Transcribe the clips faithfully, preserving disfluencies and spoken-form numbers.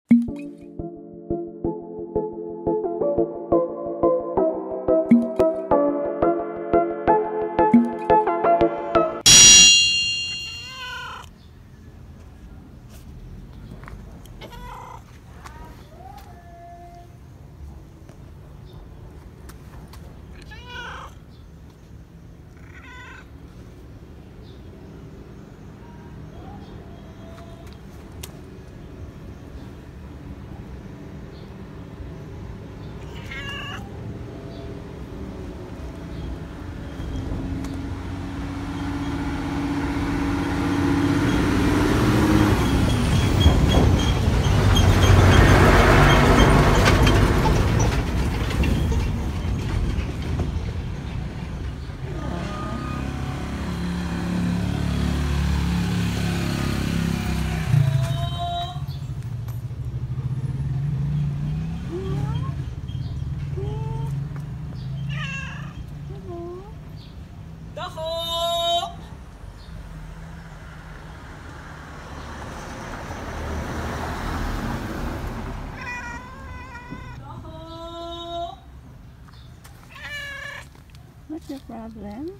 What's your problem?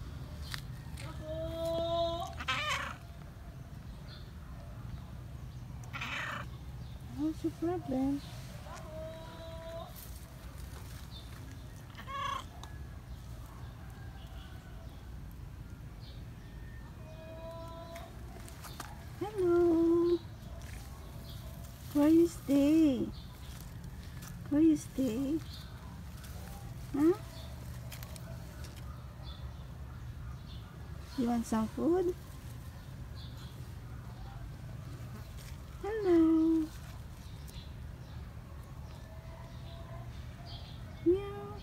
What's your problem? Hello. Where you stay? Where you stay? Huh? You want some food? Hello. Meow.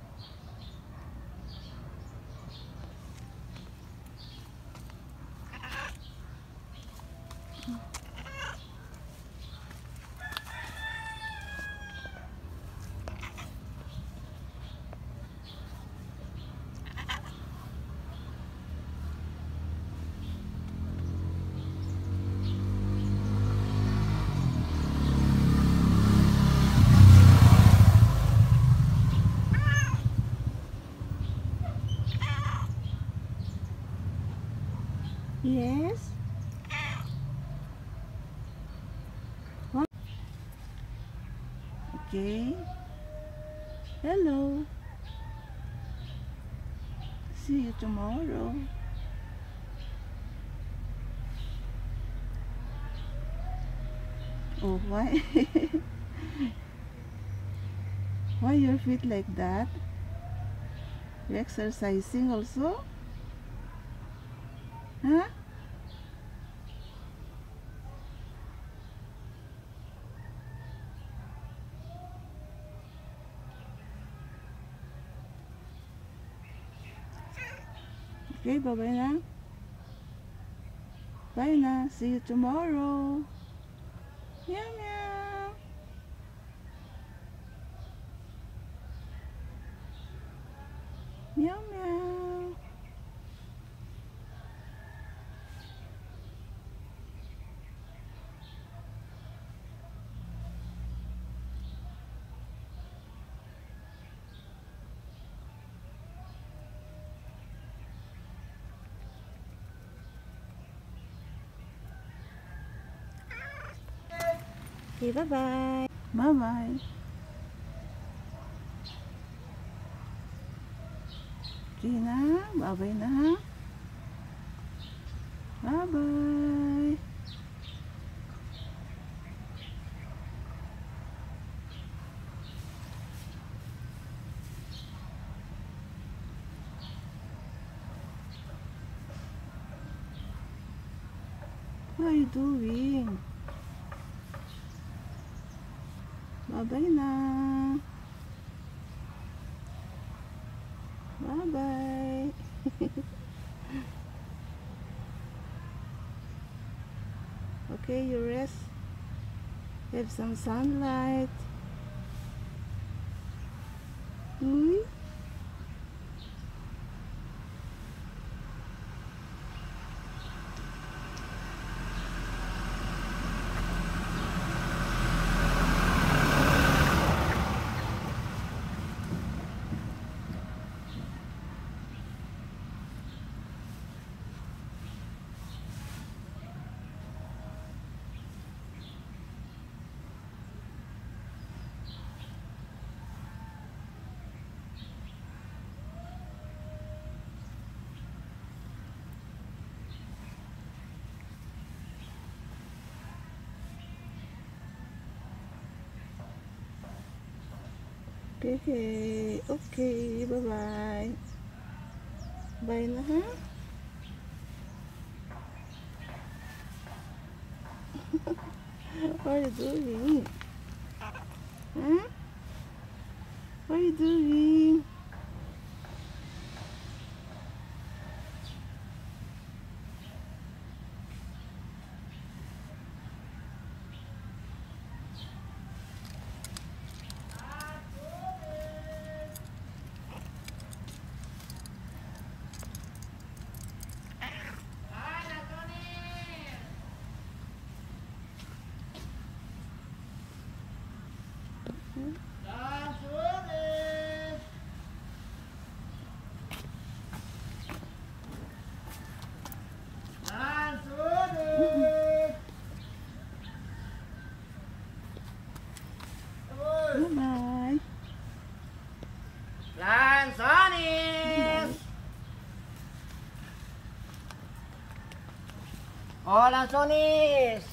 Yes? What? Okay. Hello. See you tomorrow. Oh, why? Why your feet like that? You exercising also? Huh? Okay, bye-bye na. Bye na. See you tomorrow. Meow, meow. Meow, meow. Okay, bye-bye. Bye-bye. Okay na. Bye-bye na. Bye-bye. What are you doing? Bye-bye na. Bye-bye. Okay, you rest. Have some sunlight. Hmm? Okay, okay, bye-bye. Bye na, ha? What are you doing? Huh? What are you doing? Bye-bye. Lan Sonis. Oh, Lan Sonis.